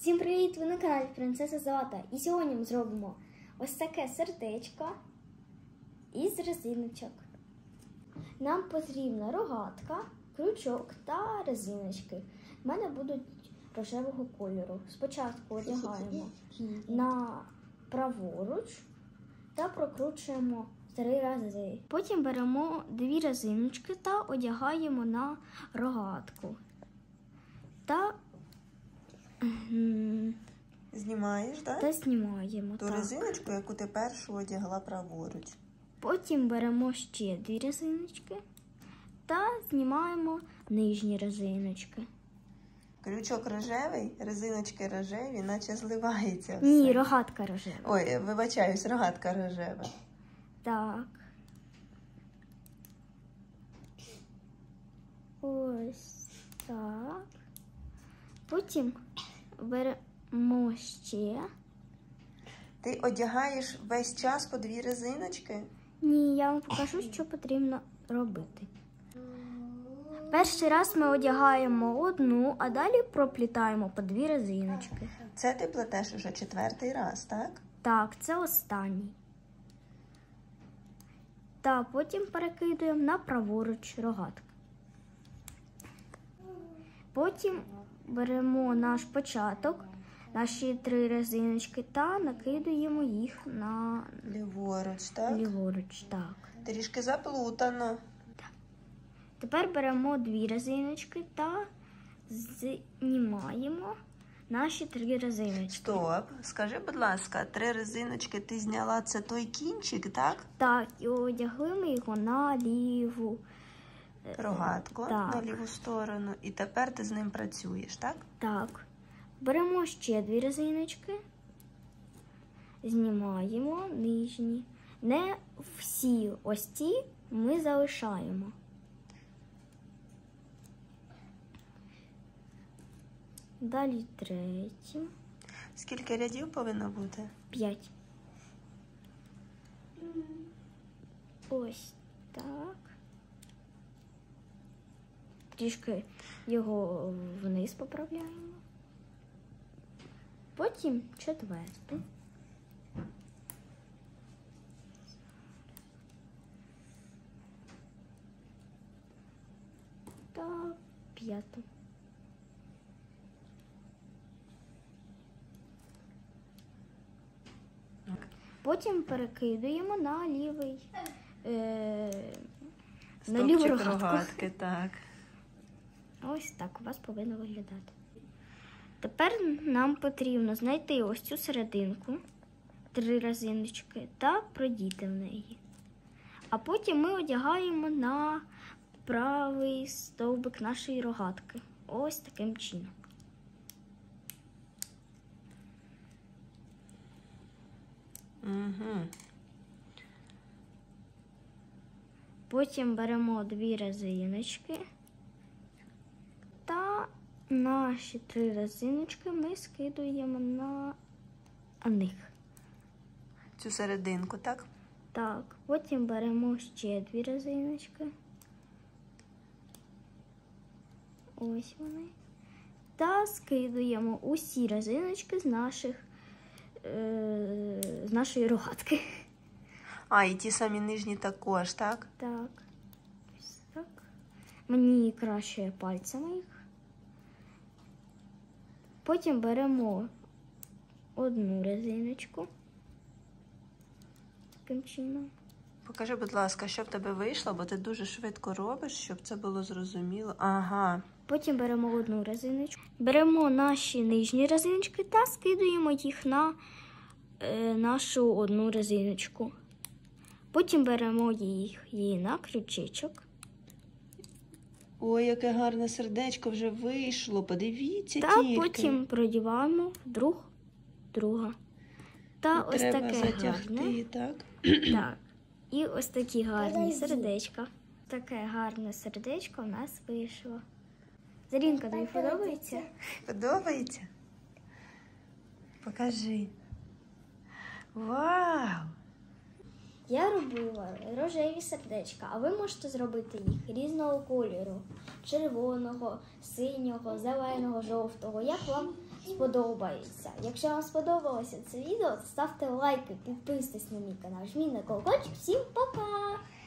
Всім привіт! Ви на каналі Принцеса Злата. І сьогодні ми зробимо ось таке сердечко із резиночок. Нам потрібна рогатка, крючок та резиночки. У мене будуть рожевого кольору. Спочатку одягаємо на праворуч та прокручуємо 3 рази. Потім беремо 2 резиночки та одягаємо на рогатку. Та знімаєш, так? Та знімаємо. Ту резиночку, яку ти першу одягла праворуч. Потім беремо ще 2 резиночки та знімаємо нижні резиночки. Крючок рожевий, резиночки рожеві, наче зливається все. Ні, рогатка рожева. Ой, вибачаюсь, рогатка рожева. Так. Ось так. Потім беремо ще. Ти одягаєш весь час по 2 резиночки? Ні, я вам покажу, що потрібно робити. Перший раз ми одягаємо одну, а далі проплітаємо по 2 резиночки. Це ти плетеш уже 4-й раз, так? Так, це останній. Та потім перекидуємо на праворуч рогатку. Потім беремо наш початок, наші 3 резиночки та накидуємо їх на Ліворуч, так? ліворуч, так. Трішки заплутано. Тепер беремо 2 резиночки та знімаємо наші 3 резиночки. Стоп, скажи, будь ласка, 3 резиночки ти зняла, це той кінчик, так? Так, і одягли ми його на ліву Рогатку, так. на ліву сторону. І тепер ти з ним працюєш, так? Так. Беремо ще 2 резиночки, знімаємо нижні. Не всі ось ці ми залишаємо. Далі 3. Скільки рядів повинно бути? 5. Ось так. Трішки його вниз поправляємо. Потім 4. Та 5. Потім перекидуємо на лівий на ліву рогатки, так. Ось так у вас повинно виглядати. Тепер нам потрібно знайти ось цю серединку, 3 резиночки, та продіти в неї. А потім ми одягаємо на правий стовбик нашої рогатки. Ось таким чином. Угу. Потім беремо 2 резиночки та наші 3 резиночки ми скидуємо на них. Цю серединку, так? Так, потім беремо ще 2 резиночки. Ось вони. Та скидуємо усі резиночки з нашої рогатки. А, і ті самі нижні також, так? Так. Ось так. Мені краще пальцями їх. Потім беремо 1 резиночку. Таким чином. Покажи, будь ласка, що в тебе вийшло, бо ти дуже швидко робиш, щоб це було зрозуміло. Ага. Потім беремо 1 резиночку. Беремо наші нижні резиночки та скидуємо їх на нашу 1 резиночку. Потім беремо її на крючечок. Ой, яке гарне сердечко вже вийшло, подивіться та тільки. Потім продіваємо друга. Та ось треба таке затягти, гарне. так? Так. І ось такі гарні сердечка. Таке гарне сердечко в нас вийшло. Зарінка, тобі подобається? Подобається? Покажи. Вау! Я робила рожеві сердечка, а ви можете зробити їх різного кольору. Червоного, синього, зеленого, жовтого. Як вам сподобається. Якщо вам сподобалося це відео, то ставте лайки, підписуйтесь на мій канал, жміть на колокольчик. Всім пока!